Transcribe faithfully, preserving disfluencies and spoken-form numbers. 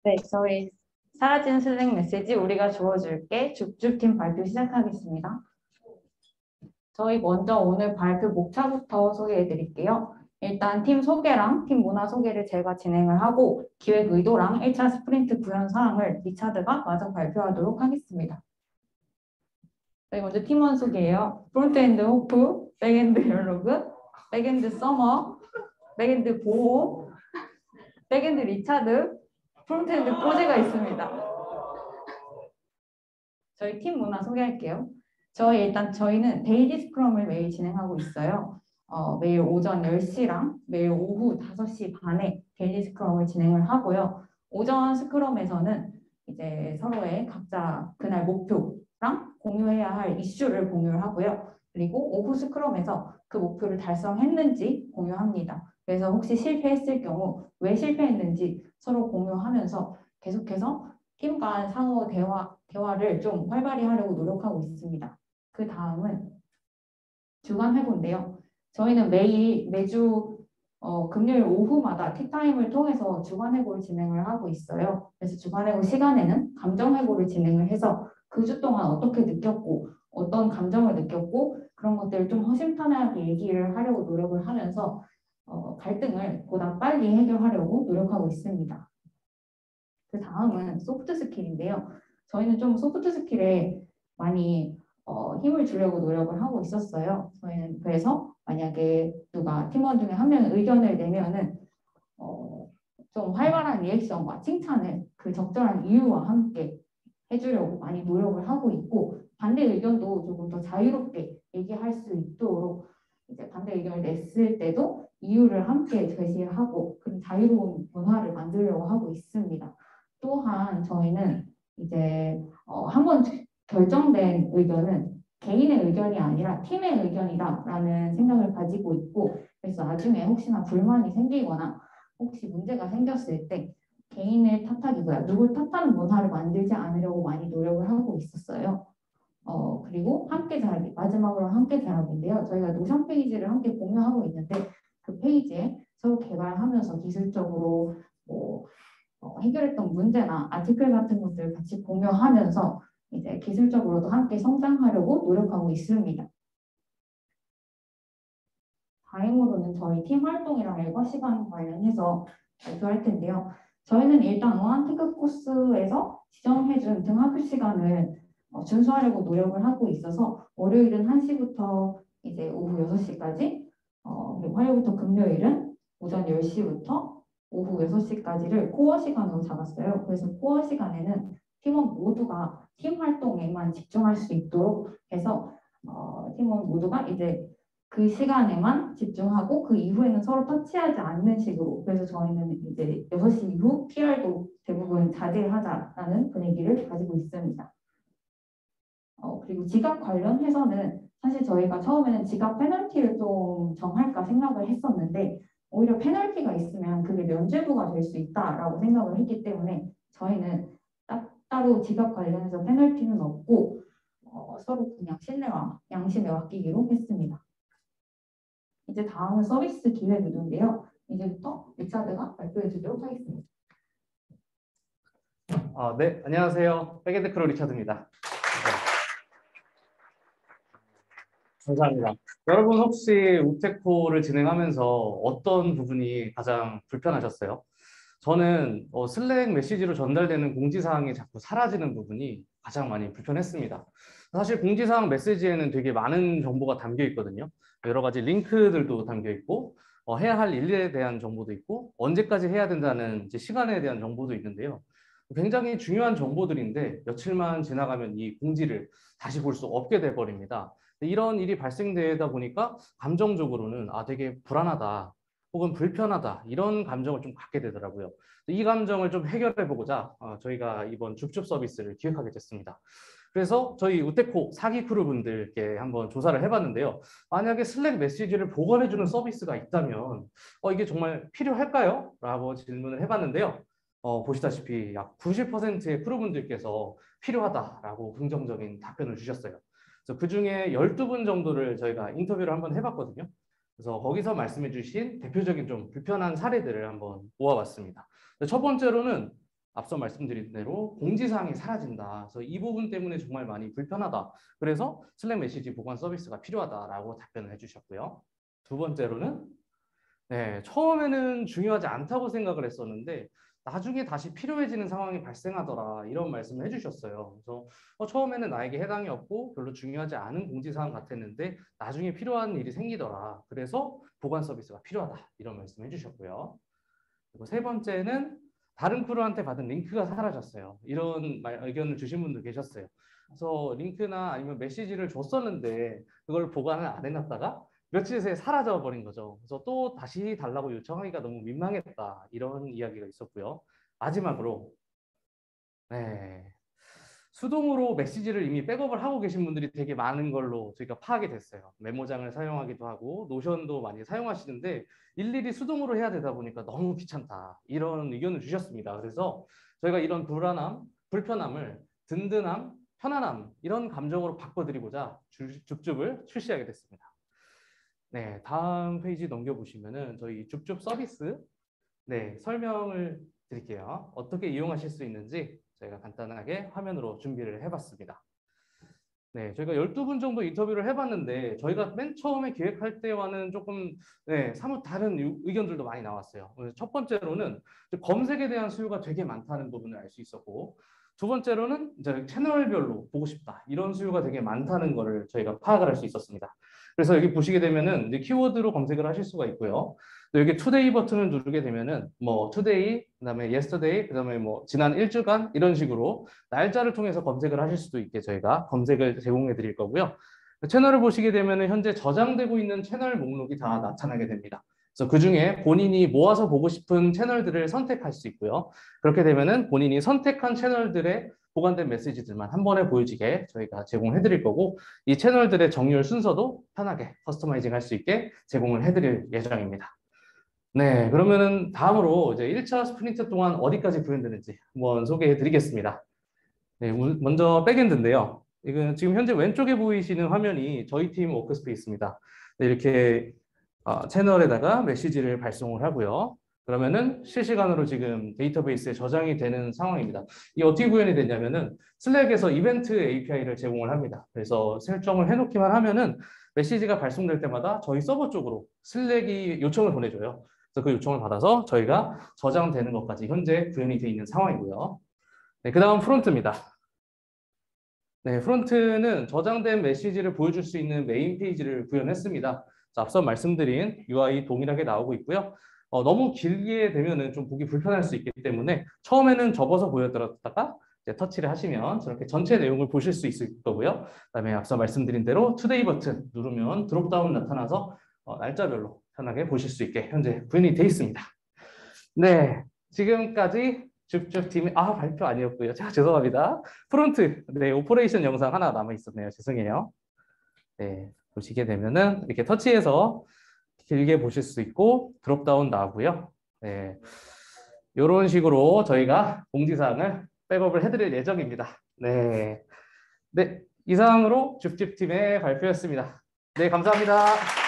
네, 저희 사라지는 슬랙 메시지 우리가 주어줄게 줍줍팀 발표 시작하겠습니다. 저희 먼저 오늘 발표 목차부터 소개해 드릴게요. 일단 팀 소개랑 팀 문화 소개를 제가 진행을 하고 기획 의도랑 일 차 스프린트 구현 사항을 리차드가 마저 발표하도록 하겠습니다. 저희 먼저 팀원 소개예요. 프론트엔드 호프, 백엔드 열로그, 백엔드 서머, 백엔드 보호, 백엔드 리차드, 프론트엔드 프로제가 있습니다. 저희 팀 문화 소개할게요. 저희 일단 저희는 데일리 스크럼을 매일 진행하고 있어요. 어, 매일 오전 열 시랑 매일 오후 다섯 시 반에 데일리 스크럼을 진행을 하고요. 오전 스크럼에서는 이제 서로의 각자 그날 목표랑 공유해야 할 이슈를 공유를 하고요. 그리고 오후 스크럼에서 그 목표를 달성했는지 공유합니다. 그래서 혹시 실패했을 경우 왜 실패했는지 서로 공유하면서 계속해서 팀 간 상호 대화, 대화를 좀 활발히 하려고 노력하고 있습니다. 그 다음은 주간 회고인데요. 저희는 매일, 매주 어, 금요일 오후마다 티타임을 통해서 주간 회고를 진행을 하고 있어요. 그래서 주간 회고 시간에는 감정 회고를 진행을 해서 그 주 동안 어떻게 느꼈고 어떤 감정을 느꼈고 그런 것들을 좀 허심탄회하게 얘기를 하려고 노력을 하면서 어, 갈등을 보다 빨리 해결하려고 노력하고 있습니다. 그 다음은 소프트 스킬인데요. 저희는 좀 소프트 스킬에 많이 어, 힘을 주려고 노력을 하고 있었어요. 저희는 그래서 만약에 누가 팀원 중에 한 명이 의견을 내면은 어, 좀 활발한 리액션과 칭찬을 그 적절한 이유와 함께 해주려고 많이 노력을 하고 있고 반대 의견도 조금 더 자유롭게 얘기할 수 있도록 이제 반대 의견을 냈을 때도 이유를 함께 제시하고 그런 자유로운 문화를 만들려고 하고 있습니다. 또한 저희는 이제 어, 한번 결정된 의견은 개인의 의견이 아니라 팀의 의견이다라는 생각을 가지고 있고 그래서 나중에 혹시나 불만이 생기거나 혹시 문제가 생겼을 때 개인을 탓하기보다 누굴 탓하는 문화를 만들지 않으려고 많이 노력을 하고 있었어요. 어, 그리고 함께 잘하기, 마지막으로 함께 잘하기인데요. 저희가 노션 페이지를 함께 공유하고 있는데 그 페이지에 서로 개발하면서 기술적으로 뭐 어, 해결했던 문제나 아티클 같은 것들을 같이 공유하면서 이제 기술적으로도 함께 성장하려고 노력하고 있습니다. 다음으로는 저희 팀 활동이랑 일과 시간 관련해서 발표할 텐데요. 저희는 일단 어한 태그 코스에서 지정해준 등하교 시간을 어, 준수하려고 노력을 하고 있어서 월요일은 한 시부터 이제 오후 여섯 시까지 어, 그리고 화요일부터 금요일은 오전 열 시부터 오후 여섯 시까지를 코어 시간으로 잡았어요. 그래서 코어 시간에는 팀원 모두가 팀 활동에만 집중할 수 있도록 해서 어, 팀원 모두가 이제 그 시간에만 집중하고 그 이후에는 서로 터치하지 않는 식으로 그래서 저희는 이제 여섯 시 이후 피알도 대부분 자제하자라는 분위기를 가지고 있습니다. 어, 그리고 지각 관련해서는 사실 저희가 처음에는 지각 페널티를 좀 정할까 생각을 했었는데 오히려 페널티가 있으면 그게 면죄부가 될 수 있다라고 생각을 했기 때문에 저희는 따, 따로 지각 관련해서 페널티는 없고 어, 서로 그냥 신뢰와 양심에 맡기기로 했습니다. 이제 다음은 서비스 기획 의도인데요. 이제부터 리차드가 발표해 주도록 하겠습니다. 아, 네, 안녕하세요. 백엔드 크루 리차드입니다. 네. 감사합니다. 여러분 혹시 우테코를 진행하면서 어떤 부분이 가장 불편하셨어요? 저는 어, 슬랙 메시지로 전달되는 공지사항이 자꾸 사라지는 부분이 가장 많이 불편했습니다. 사실 공지사항 메시지에는 되게 많은 정보가 담겨 있거든요. 여러 가지 링크들도 담겨 있고 어, 해야 할 일에 대한 정보도 있고 언제까지 해야 된다는 이제 시간에 대한 정보도 있는데요. 굉장히 중요한 정보들인데 며칠만 지나가면 이 공지를 다시 볼 수 없게 돼버립니다. 이런 일이 발생되다 보니까 감정적으로는 아 되게 불안하다 혹은 불편하다 이런 감정을 좀 갖게 되더라고요. 이 감정을 좀 해결해 보고자 어, 저희가 이번 줍줍 서비스를 기획하게 됐습니다. 그래서 저희 우테코 사기 크루 분들께 한번 조사를 해봤는데요. 만약에 슬랙 메시지를 보관해주는 서비스가 있다면 어, 이게 정말 필요할까요? 라고 질문을 해봤는데요. 어, 보시다시피 약 구십 퍼센트의 크루분들께서 필요하다라고 긍정적인 답변을 주셨어요. 그래서 그중에 열두 분 정도를 저희가 인터뷰를 한번 해봤거든요. 그래서 거기서 말씀해 주신 대표적인 좀 불편한 사례들을 한번 모아봤습니다. 첫 번째로는 앞서 말씀드린 대로 공지사항이 사라진다. 그래서 이 부분 때문에 정말 많이 불편하다. 그래서 슬랙 메시지 보관 서비스가 필요하다라고 답변을 해주셨고요. 두 번째로는 네, 처음에는 중요하지 않다고 생각을 했었는데 나중에 다시 필요해지는 상황이 발생하더라 이런 말씀을 해주셨어요. 그래서 어, 처음에는 나에게 해당이 없고 별로 중요하지 않은 공지사항 같았는데 나중에 필요한 일이 생기더라. 그래서 보관 서비스가 필요하다 이런 말씀을 해주셨고요. 그리고 세 번째는 다른 크루한테 받은 링크가 사라졌어요. 이런 말, 의견을 주신 분도 계셨어요. 그래서 링크나 아니면 메시지를 줬었는데 그걸 보관을 안 해놨다가 며칠 새에 사라져 버린 거죠. 그래서 또 다시 달라고 요청하기가 너무 민망했다. 이런 이야기가 있었고요. 마지막으로 네, 수동으로 메시지를 이미 백업을 하고 계신 분들이 되게 많은 걸로 저희가 파악이 됐어요. 메모장을 사용하기도 하고 노션도 많이 사용하시는데 일일이 수동으로 해야 되다 보니까 너무 귀찮다. 이런 의견을 주셨습니다. 그래서 저희가 이런 불안함, 불편함을 든든함, 편안함 이런 감정으로 바꿔드리고자 줍줍을 출시하게 됐습니다. 네, 다음 페이지 넘겨보시면은 저희 줍줍 서비스 네, 설명을 드릴게요. 어떻게 이용하실 수 있는지 저희가 간단하게 화면으로 준비를 해봤습니다. 네, 저희가 열두 분 정도 인터뷰를 해봤는데 저희가 맨 처음에 기획할 때와는 조금 네, 사뭇 다른 의견들도 많이 나왔어요. 첫 번째로는 검색에 대한 수요가 되게 많다는 부분을 알 수 있었고 두 번째로는 이제 채널별로 보고 싶다 이런 수요가 되게 많다는 거를 저희가 파악을 할 수 있었습니다. 그래서 여기 보시게 되면은 이제 키워드로 검색을 하실 수가 있고요. 또 여기 투데이 버튼을 누르게 되면은 뭐 투데이, 그다음에 yesterday, 그다음에 뭐 지난 일주간 이런 식으로 날짜를 통해서 검색을 하실 수도 있게 저희가 검색을 제공해 드릴 거고요. 채널을 보시게 되면은 현재 저장되고 있는 채널 목록이 다 나타나게 됩니다. 그래서 그 중에 본인이 모아서 보고 싶은 채널들을 선택할 수 있고요. 그렇게 되면은 본인이 선택한 채널들의 보관된 메시지들만 한 번에 보여지게 저희가 제공해 드릴 거고 이 채널들의 정렬 순서도 편하게 커스터마이징 할 수 있게 제공을 해 드릴 예정입니다. 네, 그러면은 다음으로 이제 일 차 스프린트 동안 어디까지 구현되는지 한번 소개해 드리겠습니다. 네, 먼저 백엔드인데요. 이건 지금 현재 왼쪽에 보이시는 화면이 저희 팀 워크스페이스입니다. 네, 이렇게 어, 채널에다가 메시지를 발송을 하고요. 그러면은 실시간으로 지금 데이터베이스에 저장이 되는 상황입니다. 이 어떻게 구현이 되냐면은 슬랙에서 이벤트 에이피아이를 제공을 합니다. 그래서 설정을 해놓기만 하면은 메시지가 발송될 때마다 저희 서버 쪽으로 슬랙이 요청을 보내줘요. 그래서 그 요청을 받아서 저희가 저장되는 것까지 현재 구현이 되어 있는 상황이고요. 네, 그 다음 프론트입니다. 네, 프론트는 저장된 메시지를 보여줄 수 있는 메인 페이지를 구현했습니다. 자, 앞서 말씀드린 유아이 동일하게 나오고 있고요. 어, 너무 길게 되면은 좀 보기 불편할 수 있기 때문에 처음에는 접어서 보여드렸다가 이제 터치를 하시면 저렇게 전체 내용을 보실 수 있을 거고요. 그다음에 앞서 말씀드린 대로 투데이 버튼 누르면 드롭다운 나타나서 어, 날짜별로 편하게 보실 수 있게 현재 구현이 되어 있습니다. 네, 지금까지 줍줍 팀의 아 발표 아니었고요. 제가 죄송합니다. 프론트 네 오퍼레이션 영상 하나 남아 있었네요. 죄송해요. 네 보시게 되면은 이렇게 터치해서 길게 보실 수 있고 드롭다운 나오고요. 네 이런 식으로 저희가 공지사항을 백업을 해드릴 예정입니다. 네, 네 이상으로 줍줍 팀의 발표였습니다. 네 감사합니다.